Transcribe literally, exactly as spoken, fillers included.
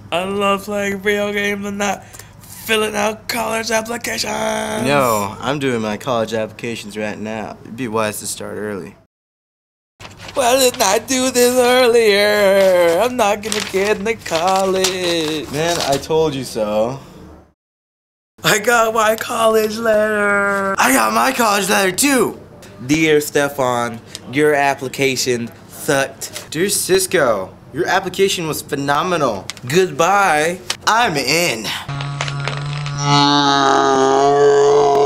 I love playing video games and not filling out college applications. No, I'm doing my college applications right now. It'd be wise to start early. Why didn't I do this earlier? I'm not gonna get into college. Man, I told you so. I got my college letter. I got my college letter too. Dear Stefan, your application sucked. Dear Sisco, your application was phenomenal. Goodbye. I'm in.